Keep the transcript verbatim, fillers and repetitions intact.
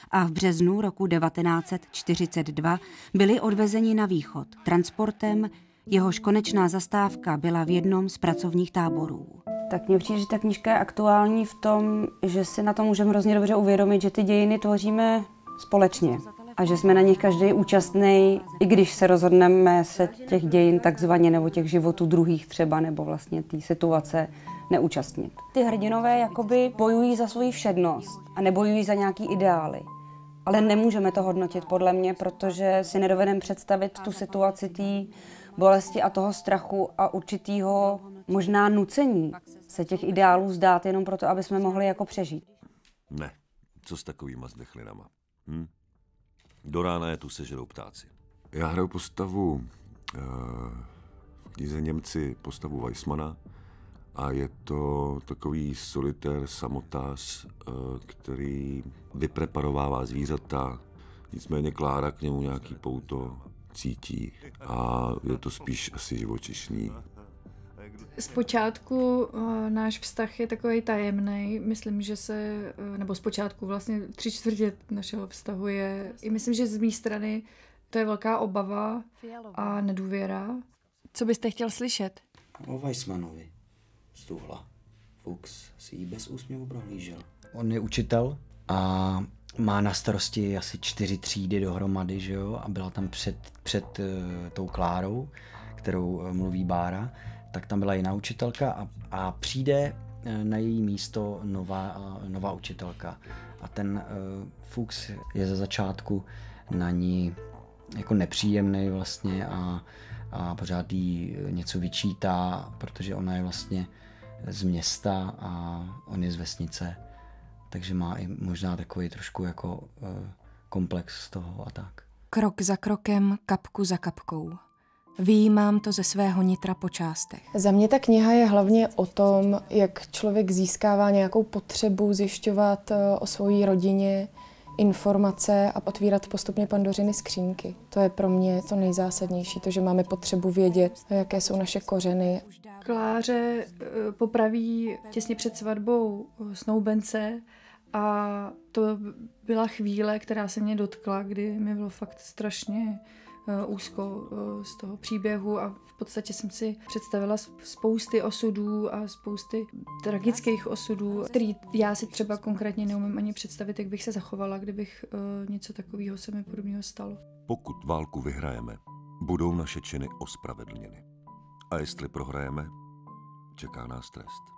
a v březnu roku devatenáct set čtyřicet dva byli odvezeni na východ transportem, jehož konečná zastávka byla v jednom z pracovních táborů. Tak mně přijde, že ta knížka je aktuální v tom, že si na to můžeme hrozně dobře uvědomit, že ty dějiny tvoříme společně a že jsme na nich každý účastný, i když se rozhodneme se těch dějin takzvaně nebo těch životů druhých třeba nebo vlastně té situace neúčastnit. Ty hrdinové jakoby bojují za svoji všednost a nebojují za nějaký ideály. Ale nemůžeme to hodnotit podle mě, protože si nedovedeme představit tu situaci té bolesti a toho strachu a určitýho možná nucení se těch ideálů zdát jenom proto, aby jsme mohli jako přežít. Ne, co s takovýma zdechlinama? Hm? Do rána je tu sežerou ptáci. Já hraju postavu uh, v knize Němci, postavu Weissmana a je to takový solitér, samotář, uh, který vypreparovává zvířata, nicméně Klára k němu nějaký pouto cítí a je to spíš asi živočišný. Zpočátku uh, náš vztah je takový tajemný. Myslím, že se, uh, nebo zpočátku vlastně tři čtvrtě našeho vztahu je, i myslím, že z mé strany to je velká obava a nedůvěra. Co byste chtěl slyšet? O Weissmanovi. Stuhla. Fuchs si jí bez úsměvu prohlížel. On je učitel a má na starosti asi čtyři třídy dohromady, že jo? A byla tam před, před uh, tou Klárou, kterou uh, mluví Bára. Tak tam byla jiná učitelka a, a přijde na její místo nová, nová učitelka. A ten uh, Fuchs je ze začátku na ní jako nepříjemný vlastně a, a pořád jí něco vyčítá, protože ona je vlastně z města a on je z vesnice. Takže má i možná takový trošku jako uh, komplex z toho a tak. Krok za krokem, kapku za kapkou. Vyjímám to ze svého nitra po částech. Za mě ta kniha je hlavně o tom, jak člověk získává nějakou potřebu zjišťovat o své rodině informace a otvírat postupně Pandořiny skřínky. To je pro mě to nejzásadnější, to, že máme potřebu vědět, jaké jsou naše kořeny. Kláře popraví těsně před svatbou snoubence a to byla chvíle, která se mě dotkla, kdy mi bylo fakt strašně úzko z toho příběhu a v podstatě jsem si představila spousty osudů a spousty tragických osudů, který já si třeba konkrétně neumím ani představit, jak bych se zachovala, kdybych něco takového se mi podobného stalo. Pokud válku vyhrajeme, budou naše činy ospravedlněny. A jestli prohrajeme, čeká nás trest.